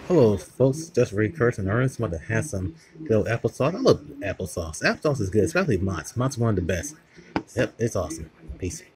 Hello, folks. Just Ray Curtis and Ernest. Want to have some little applesauce? I love applesauce. Applesauce is good, especially Mott's. Mott's one of the best. Yep, it's awesome. Peace.